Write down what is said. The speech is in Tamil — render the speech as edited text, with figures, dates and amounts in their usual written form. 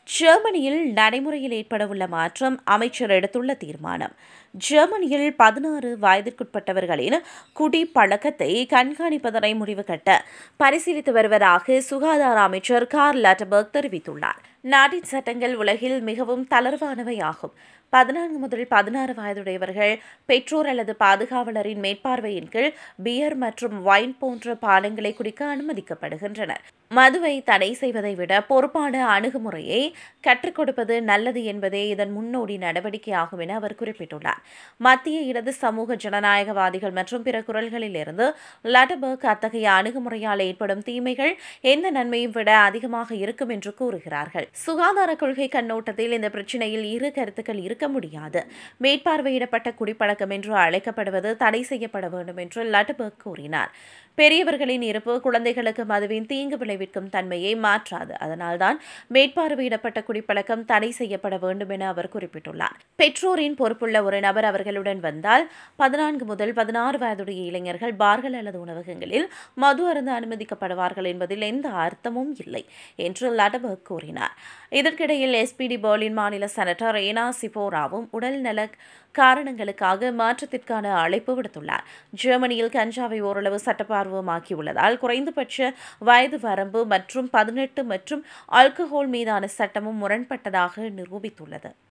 ஜெர்மனியில் நடைமுறையில் ஏற்படவுள்ள மாற்றம் அமைச்சர் எடுத்துள்ள தீர்மானம். ஜெர்மனியில் 16 வயதிற்குட்பட்டவர்களின் குடிப்பழக்கத்தை கண்காணிப்பதனை முடிவு கட்ட பரிசீலித்து வருவதாக சுகாதார அமைச்சர் கார்ல் லாட்டபர்க் தெரிவித்துள்ளார். நாட்டின் சட்டங்கள் உலகில் மிகவும் தளர்வானவை ஆகும். 14 முதல் 16 வயதுடையவர்கள் பெற்றோர் அல்லது பாதுகாவலரின் மேற்பார்வையின் கீழ் பியர் மற்றும் வைன் போன்ற பானங்களை குடிக்க அனுமதிக்கப்படுகின்றனர். மதுவை தடை செய்வதை விட பொறுப்பான அணுகுமுறையை கற்றுக் கொடுப்பது நல்லது என்பதே இதன் முன்னோடி நடவடிக்கையாகும் என அவர் குறிப்பிட்டுள்ளார். மத்திய இடது சமூக ஜனநாயகவாதிகள் மற்றும் பிற குரல்களில் இருந்து லாட்டபர்க் அத்தகைய அணுகுமுறையால் ஏற்படும் தீமைகள் எந்த நன்மையும் விட அதிகமாக இருக்கும் என்று கூறுகிறார்கள். சுகாதார கொள்கை கண்ணோட்டத்தில் இந்த பிரச்சினையில் இரு கருத்துக்கள் இருக்க முடியாது. மேற்பார்வையிடப்பட்ட குடிப்பழக்கம் என்று அழைக்கப்படுவது தடை செய்யப்பட வேண்டும் என்று லாட்டபர்க் கூறினார். பெரியவர்களின் இருப்பு குழந்தைகளுக்கு மதுவின் தீங்கு விளைவிக்கும் தன்மையை மாற்றாது. அதனால்தான் மேற்பார்வையிடப்பட்ட குடிப்பழக்கம் தடை செய்யப்பட வேண்டும் என அவர் குறிப்பிட்டுள்ளார். பெற்றோரின் பொறுப்புள்ள ஒரு நபர் அவர்களுடன் வந்தால் 14 முதல் 16 வயதுடைய இளைஞர்கள் பார்கள் அல்லது உணவகங்களில் மது அருந்த அனுமதிக்கப்படுவார்கள் என்பதில் எந்த அர்த்தமும் இல்லை என்று லாட்டபர்க் கூறினார். இதற்கிடையில் SPD பெர்லின் மாநில செனட்டர் ஏனா சிபோராவும் உடல் நல காரணங்களுக்காக மாற்றத்திற்கான அழைப்பு விடுத்துள்ளார். ஜெர்மனியில் கஞ்சாவை ஓரளவு சட்டப்பூர்வமாக்கியுள்ளதால் குறைந்தபட்ச வயது வரம்பு மற்றும் 18 மற்றும் ஆல்கஹால் மீதான சட்டமும் முரண்பட்டதாக நிரூபித்துள்ளது.